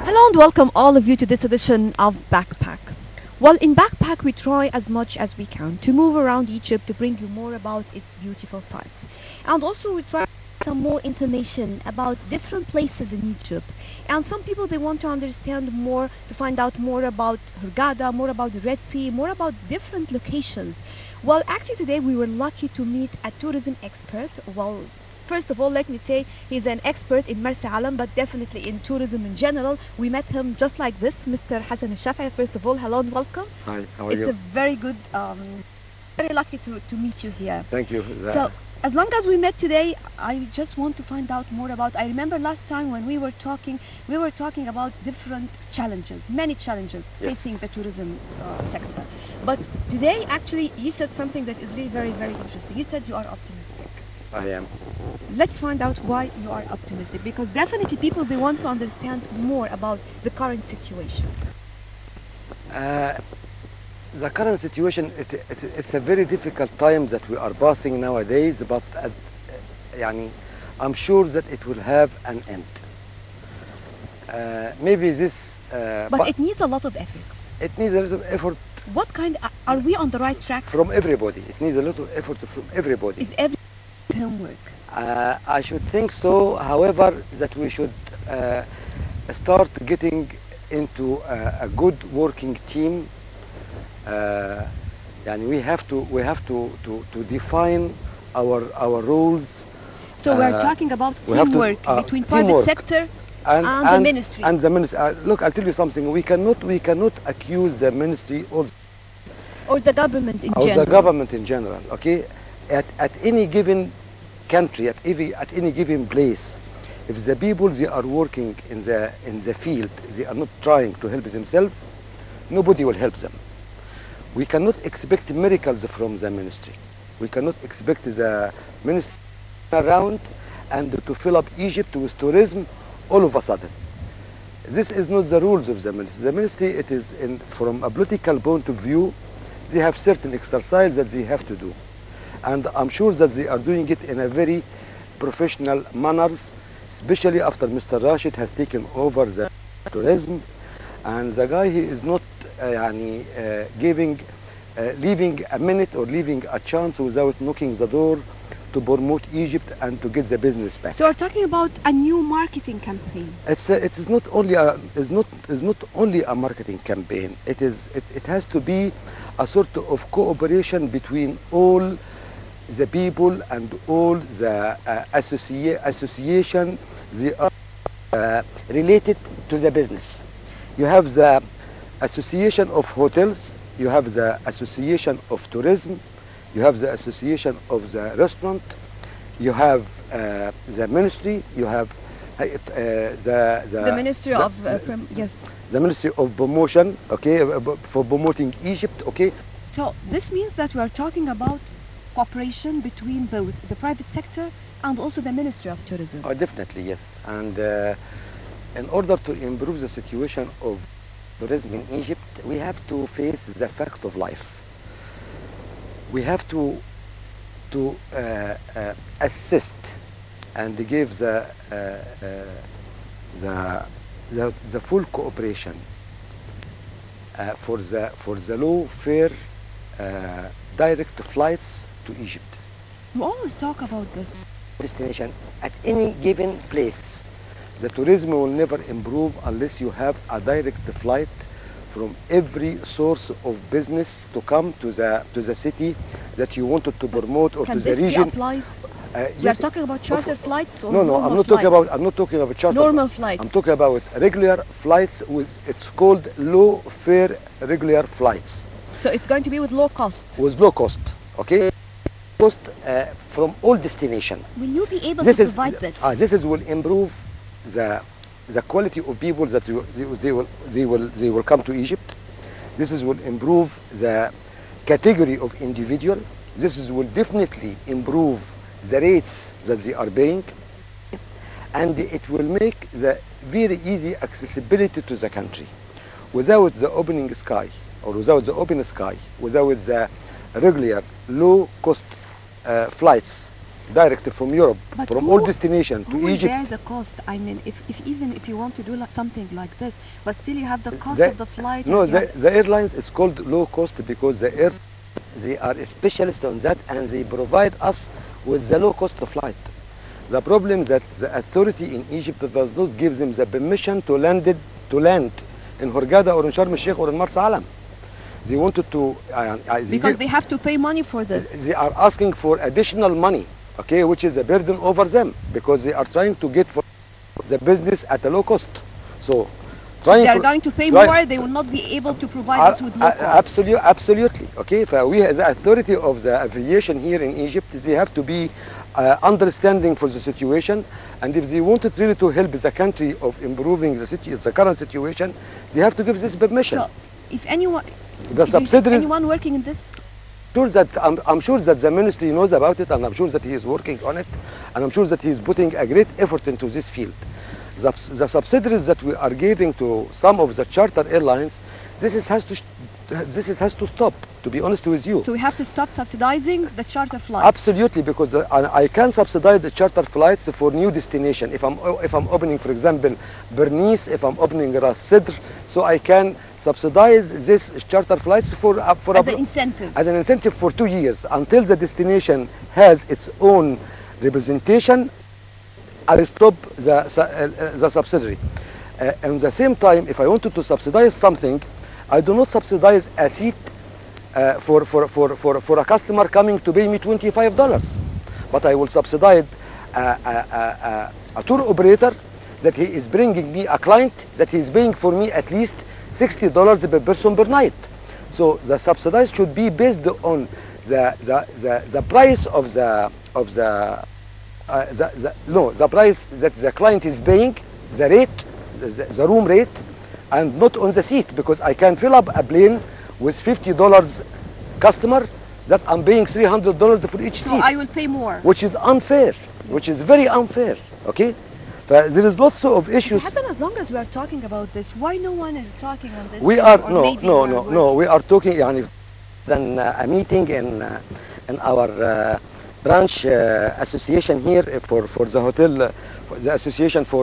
Hello and welcome all of you to this edition of Backpack. Well, in Backpack we try as much as we can to move around Egypt to bring you more about its beautiful sights. And also we try some more information about different places in Egypt. And some people, they want to understand more, to find out more about Hurghada, more about the Red Sea, more about different locations. Well, actually today we were lucky to meet a tourism expert. Well, first of all, let me say he's an expert in Marsa Alam, but definitely in tourism in general. We met him just like this, Mr. Hassan al-Shafi'i. First of all, hello and welcome. Hi, how are you? It's a very good, very lucky to meet you here. Thank you. So, as long as we met today, I just want to find out more about, I remember last time when we were talking about different challenges, many challenges facing the tourism sector. But today, actually, you said something that is really very, very interesting. You said you are optimistic. I am. Let's find out why you are optimistic, because definitely people, they want to understand more about the current situation. The current situation, it's a very difficult time that we are passing nowadays, but I'm sure that it will have an end. Maybe this... but it needs a lot of efforts. It needs a lot of effort. What kind, are we on the right track? From everybody. It needs a lot of effort from everybody. Is every homework? I should think so. However, that we should start getting into a good working team. We have to define our roles. So we're talking about teamwork between private sector and the ministry. And the ministry. Look, I'll tell you something. We cannot accuse the ministry or the government in general. Or the government in general. Okay, at any given country, at any given place, if the people, they are working in the field, they are not trying to help themselves, nobody will help them. We cannot expect miracles from the ministry. We cannot expect the ministry around and to fill up Egypt with tourism all of a sudden. This is not the rules of the ministry. The ministry, it is from a political point of view, they have certain exercise that they have to do. And I'm sure that they are doing it in a very professional manners, especially after Mr. Rashid has taken over the tourism. And the guy, he is not leaving a minute or leaving a chance without knocking the door to promote Egypt and to get the business back. So we're talking about a new marketing campaign. It's not only a marketing campaign. It has to be a sort of cooperation between all the people and all the association. They are related to the business. You have the association of hotels, you have the association of tourism, you have the association of the restaurant, you have the ministry, you have the ministry of the ministry of promotion, okay, for promoting Egypt, okay. So this means that we are talking about cooperation between both the private sector and also the Ministry of Tourism. Oh, definitely, yes. And in order to improve the situation of tourism in Egypt, we have to face the fact of life. We have to assist and give the full cooperation for the low fare direct flights to Egypt. You always talk about this. Destination at any given place. The tourism will never improve unless you have a direct flight from every source of business to come to the city that you wanted to promote or to the region. Can this be applied? You are talking about charter flights or no, I'm not talking about charter. Normal flights. I'm talking about regular flights it's called low fare regular flights. So it's going to be with low cost. With low cost, okay? Cost from all destinations. Will you be able to provide this? This will improve the quality of people that they will come to Egypt. This will improve the category of individual. This will definitely improve the rates that they are paying, and it will make the very easy accessibility to the country. Without the opening sky, or without the open sky, without the regular low cost flights direct from Europe, But from who- all destination Who to will Egypt. bear the cost? I mean, even if you want to do something like this, but still you have the cost The- of the flight. No, and you have- the airlines is called low cost because they are specialists on that and they provide us with the low cost flight. The problem that the authority in Egypt does not give them the permission to land in Hurghada or in Sharm el-Sheikh or in Marsa Alam. They wanted to because they have to pay money for this. they are asking for additional money, okay, which is a burden over them because they are trying to get for the business at a low cost. So, They are going to pay more. They will not be able to provide us with low cost. Absolutely. Okay, we as the authority of the aviation here in Egypt, they have to be understanding for the situation, and if they wanted really to help the country of improving the current situation, they have to give this permission. So, if anyone, The subsidiaries. anyone working in this? I'm sure that the ministry knows about it, and I'm sure that he is working on it, and I'm sure that he is putting a great effort into this field. The subsidiaries that we are giving to some of the charter airlines, this has to stop, to be honest with you. So we have to stop subsidizing the charter flights. Absolutely, because I can subsidize the charter flights for new destination. If I'm opening, for example, Bernice, if I'm opening Ras Sidr, so I can subsidize this charter flights for As an incentive. As an incentive for 2 years until the destination has its own representation. I'll stop the subsidiary. At the same time, if I wanted to subsidize something, I do not subsidize a seat for a customer coming to pay me $25, but I will subsidize a tour operator that he is bringing me a client that he is paying for me at least $60 per person per night. So the subsidize should be based on the price of the price that the client is paying, the rate, the room rate, and not on the seat, because I can fill up a plane with $50 customer that I'm paying $300 for each seat. So I will pay more. Which is unfair, which is very unfair, okay? There is lots of issues. So Hassan, as long as we are talking about this, why no one is talking on this? We thing? are, Or no, maybe no, we are no, working- no, we are talking, يعني, than a meeting in our branch association here for the hotel, for the association for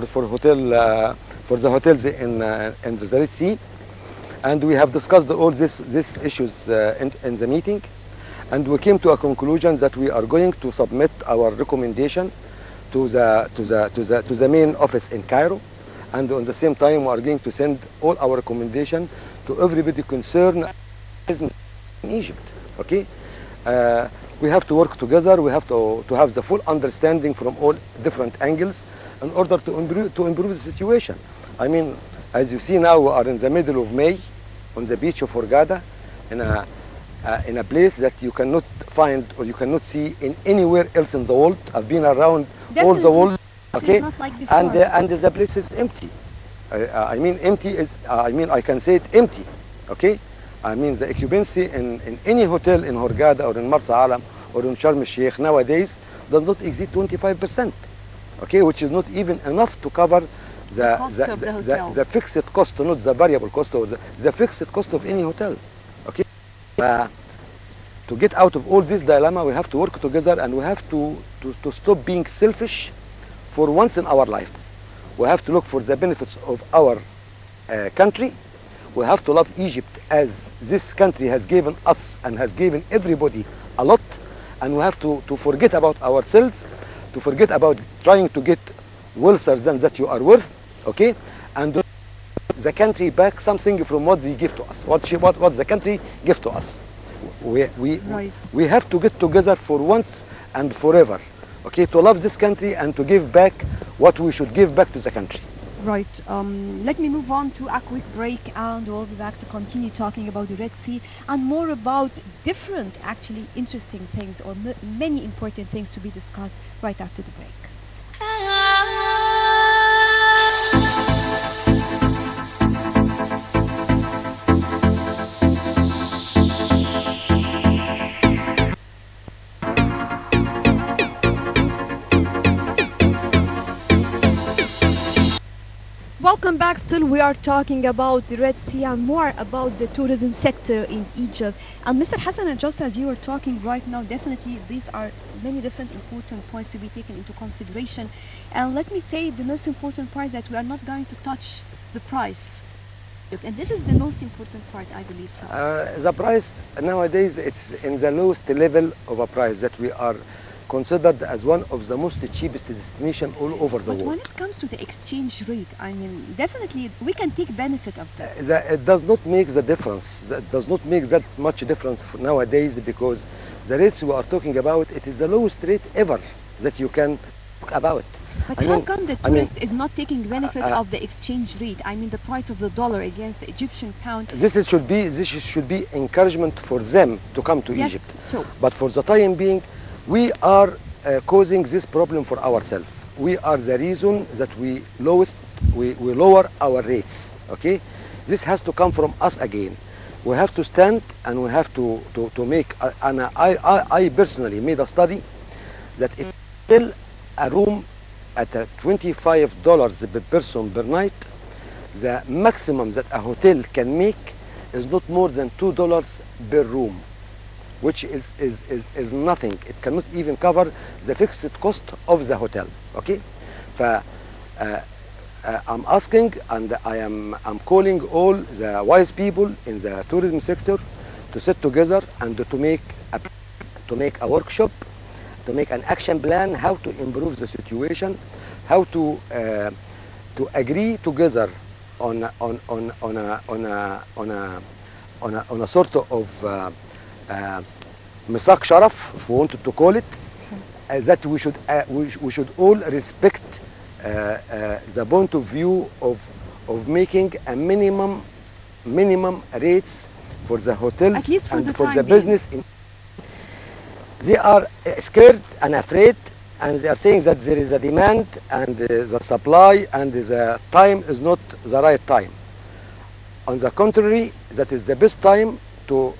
the hotels in the Red Sea, and we have discussed all these issues in the meeting, and we came to a conclusion that we are going to submit our recommendation to the main office in Cairo, and at the same time we are going to send all our recommendation to everybody concerned in Egypt. Okay. We have to work together. We have to have the full understanding from all different angles in order to improve the situation. I mean, as you see now, we are in the middle of May on the beach of Hurghada in a place that you cannot find or you cannot see in anywhere else in the world. I've been around all the world, okay, It's not like before. and the place is empty. I mean, empty is. I mean, I can say it empty, okay. I mean, the occupancy in any hotel in Hurghada or in Marsa Alam or in Sharm el-Sheikh nowadays does not exceed 25%, okay, which is not even enough to cover The cost of the hotel. the fixed cost, not the variable cost, or the fixed cost of any hotel, okay. To get out of all this dilemma, we have to work together, and we have to stop being selfish for once in our life. We have to look for the benefits of our country. We have to love Egypt as this country has given us and has given everybody a lot, and we have to forget about ourselves, to forget about trying to get wealthier than that you are worth, okay, and the country back something from what they give to us, what the country give to us. We have to get together for once and forever, okay, to love this country and to give back what we should give back to the country. Right. Let me move on to a quick break, and we'll be back to continue talking about the Red Sea and more about different, actually interesting things, or many important things to be discussed right after the break. Welcome Welcome back. Still, we are talking about the Red Sea and more about the tourism sector in Egypt. And Mr. Hassan, and just as you are talking right now, definitely these are many different important points to be taken into consideration. And let me say the most important part that we are not going to touch the price. And this is the most important part, I believe so. The price nowadays, it's in the lowest level of a price that we are considered as one of the most cheapest destination all over the world. But when it comes to the exchange rate, I mean, definitely we can take benefit of this. It does not make the difference. That does not make that much difference nowadays, because the rates we are talking about, it is the lowest rate ever that you can talk about. But how come the tourist is not taking benefit of the exchange rate? I mean, the price of the dollar against the Egyptian pound. This should be encouragement for them to come to Egypt. So. But for the time being, we are causing this problem for ourselves. We are the reason that we lower our rates. Okay, this has to come from us again. We have to stand and we have to make. And I personally made a study that if still a room at $25 per person per night, the maximum that a hotel can make is not more than $2 per room, which is nothing. It cannot even cover the fixed cost of the hotel. Okay, I'm asking, and I'm calling all the wise people in the tourism sector to sit together and to make a workshop, to make an action plan how to improve the situation, how to agree together on a sort of Misak Sharaf, if we wanted to call it, that we should all respect the point of view of making a minimum rates for the hotels, at least and for the business. They are scared and afraid, and they are saying that there is a demand and the supply and the time is not the right time. On the contrary, that is the best time to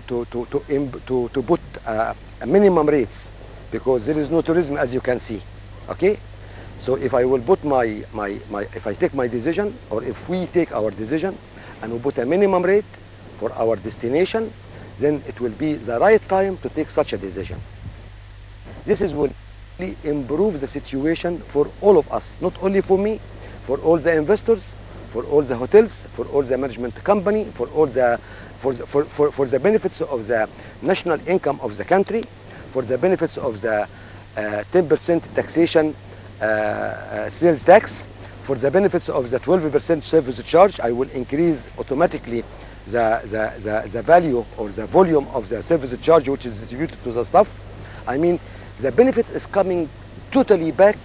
put a minimum rates, because there is no tourism, as you can see. Okay, so if I will put if I take my decision, or if we take our decision and we put a minimum rate for our destination, then it will be the right time to take such a decision. This will really improve the situation for all of us, not only for me, for all the investors, for all the hotels, for all the management company, for all the for the benefits of the national income of the country, for the benefits of the 10% taxation sales tax, for the benefits of the 12% service charge. I will increase automatically the value or the volume of the service charge which is distributed to the staff. I mean, the benefits is coming totally back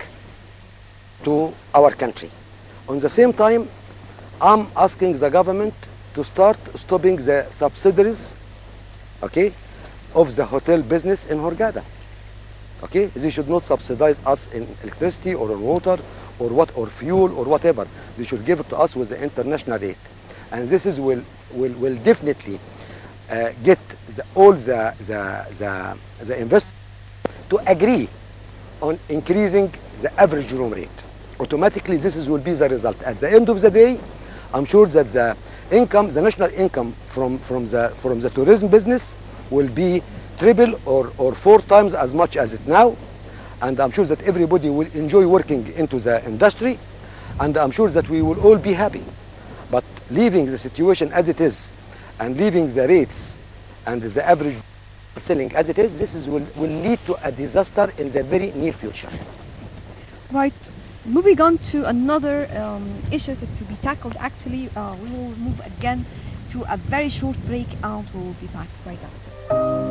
to our country. On the same time, I'm asking the government to start stopping the subsidies, okay, of the hotel business in Hurghada. Okay, they should not subsidize us in electricity or in water or fuel or whatever. They should give it to us with the international rate, and this will definitely get all the investors to agree on increasing the average room rate. Automatically, will be the result. At the end of the day, I'm sure that the income, the national income from the tourism business will be triple or 4 times as much as it now, and I'm sure that everybody will enjoy working into the industry, and I'm sure that we will all be happy. But leaving the situation as it is and leaving the rates and the average selling as it is, will lead to a disaster in the very near future. Right. Moving on to another issue to be tackled, actually, we will move again to a very short break, and we'll be back right after.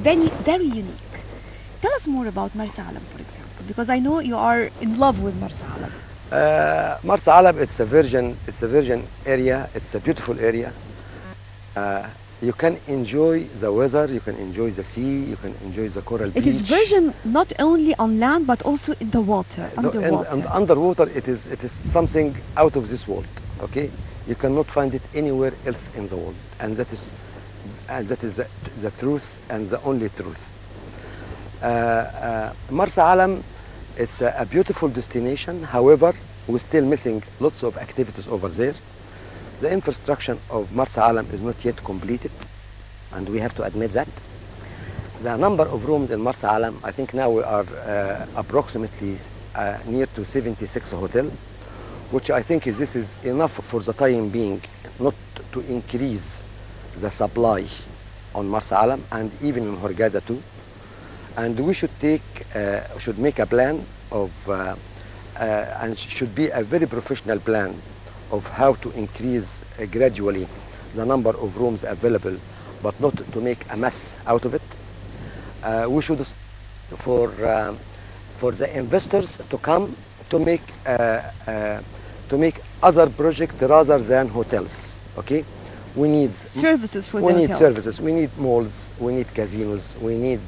very, very unique. Tell us more about Marsa Alam, for example, because I know you are in love with Marsa Alam. Marsa Alam, it's a virgin area. It's a beautiful area. You can enjoy the weather, you can enjoy the sea, you can enjoy the coral beach. It is virgin not only on land but also in the water, underwater. And underwater, it is something out of this world. Okay, you cannot find it anywhere else in the world, and that is the truth and the only truth. Marsa Alam, it's a beautiful destination. However, we're still missing lots of activities over there. The infrastructure of Marsa Alam is not yet completed, and we have to admit that. The number of rooms in Marsa Alam, I think now we are approximately near to 76 hotels, which I think this is enough for the time being, not to increase the supply on Marsa Alam and even in Hurghada too. And we should make a plan of, and should be a very professional plan of how to increase gradually the number of rooms available, but not to make a mess out of it. We should, for the investors to come to make other projects rather than hotels. Okay, we need services for the hotels. We need services. We need malls. We need casinos. We need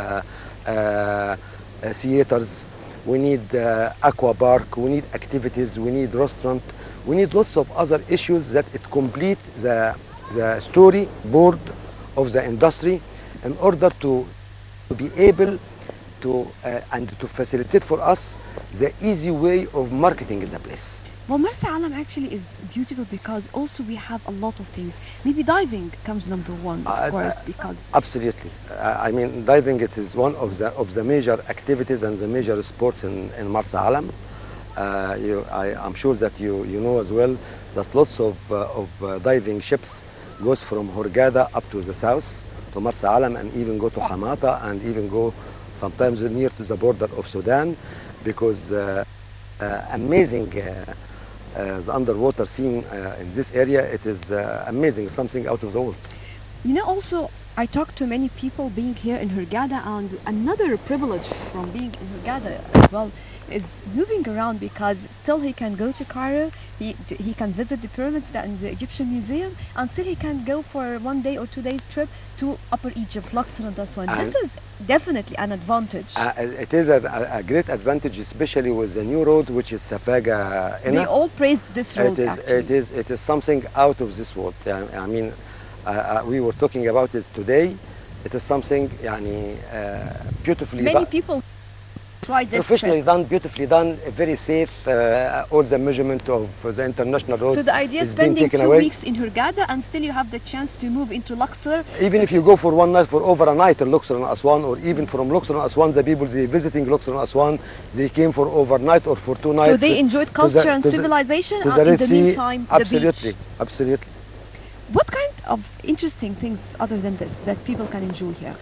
theaters. We need aqua park. We need activities. We need restaurant. We need lots of other issues that it complete the storyboard of the industry in order to be able to and to facilitate for us the easy way of marketing the place. Well, Marsa Alam actually is beautiful because also we have a lot of things. Maybe diving comes number one, of course, because... Absolutely. I mean, diving, it is one of the major activities and the major sports in Marsa Alam. I'm sure that you know as well that lots of diving ships goes from Hurghada up to the south to Marsa Alam, and even go to Hamata, and even go sometimes near to the border of Sudan, because amazing the underwater scene in this area. It is amazing, something out of the world. You know, also I talked to many people being here in Hurghada, and another privilege from being in Hurghada as well is moving around, because still he can go to Cairo, he can visit the pyramids and the Egyptian museum, and still he can go for 1 day or 2 days trip to Upper Egypt, Luxor and Aswan. This is definitely an advantage. It is a great advantage, especially with the new road, which is Safaga. They all praised this road. It is something out of this world. I mean, we were talking about it today. It is something, beautifully done. Many people tried this professionally trip. done, beautifully done, very safe. All the measurement of the international roads. So the idea is spending 2 weeks in Hurghada, and still you have the chance to move into Luxor. Even if you go for one night, for over a night in Luxor and Aswan, or even from Luxor and Aswan, the people visiting Luxor and Aswan, they came for overnight or for 2 nights. So they enjoyed culture and civilization, and in the meantime, absolutely, the beach. Absolutely. What kind of interesting things other than this that people can enjoy here?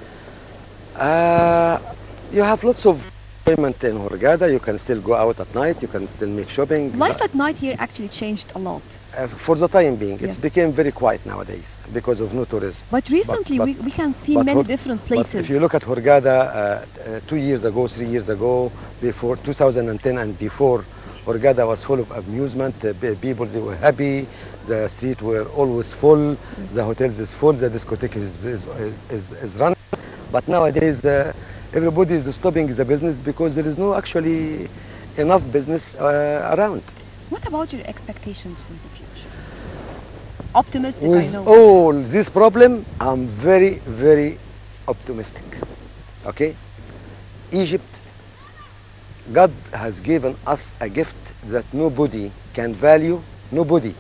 You have lots of enjoyment in Hurghada. You can still go out at night. You can still make shopping. Life at night here actually changed a lot. For the time being, Yes. it's became very quiet nowadays because of no tourism. But recently we can see many different places. But if you look at Hurghada, 2 years ago, 3 years ago, before 2010 and before, Hurghada was full of amusement. People, they were happy. The streets were always full. The hotels is full. The discotheque is running. But nowadays, everybody is stopping the business because there is no actually enough business around. What about your expectations for the future? Optimistic, With I know. all this problem, I'm very, very optimistic. Okay? Egypt, God has given us a gift that nobody can value, nobody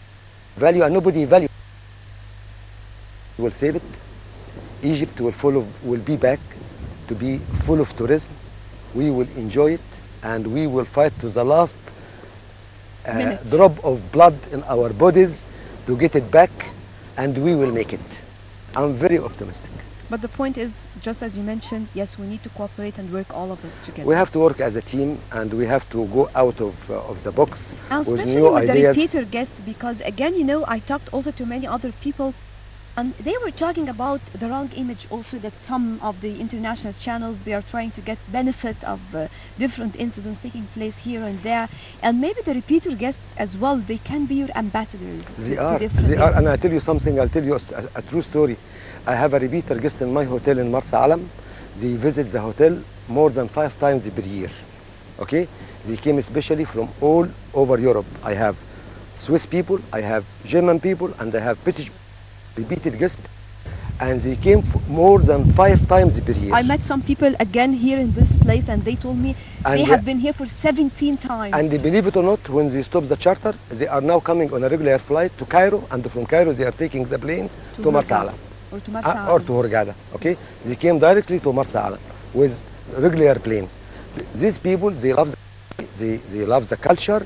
will save it. Egypt will be back to be full of tourism. We will enjoy it, and we will fight to the last drop of blood in our bodies to get it back, and we will make it. I'm very optimistic. But the point is, just as you mentioned, yes, we need to cooperate and work all of us together. We have to work as a team, and we have to go out of the box and with especially new with ideas. the repeater guests, because again, you know, I talked also to many other people And they were talking about the wrong image also, that some of the international channels, they are trying to get benefit of different incidents taking place here and there. And maybe the repeater guests as well, they can be your ambassadors to different They are. And I'll tell you something, I'll tell you a true story. I have a repeater guest in my hotel in Marsa Alam. They visit the hotel more than 5 times per year. Okay? They came especially from all over Europe. I have Swiss people, I have German people, and I have British repeated guests, and they came more than 5 times per year. I met some people again here in this place, and they told me they have been here for 17 times. And believe it or not, when they stop the charter, they are now coming on a regular flight to Cairo, and from Cairo they are taking the plane to Marsa Alam. Or to Marsa Alam. Or to Hurghada, okay? They came directly to Marsa Alam with regular plane. These people, they love the culture.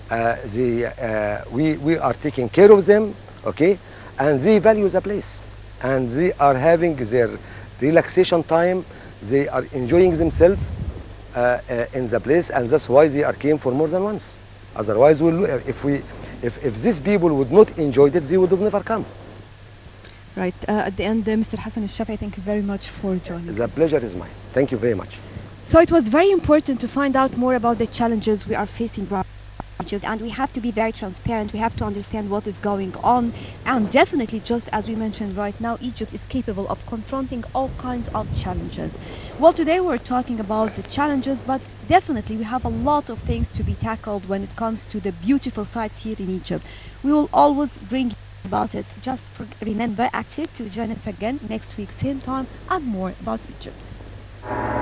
We are taking care of them, okay? And they value the place. And they are having their relaxation time. They are enjoying themselves in the place, and that's why they are came for more than once. Otherwise, if these people would not enjoy it, they would have never come. Right. At the end, Mr. Hassan Al-Shafi, thank you very much for joining us. The pleasure is mine. Thank you very much. So it was very important to find out more about the challenges we are facing right now in Egypt, and we have to be very transparent. We have to understand what is going on, and definitely, just as we mentioned right now, Egypt is capable of confronting all kinds of challenges. Well, today we're talking about the challenges, but definitely we have a lot of things to be tackled when it comes to the beautiful sites here in Egypt. We will always bring you about it. Just remember actually to join us again next week, same time, and more about Egypt.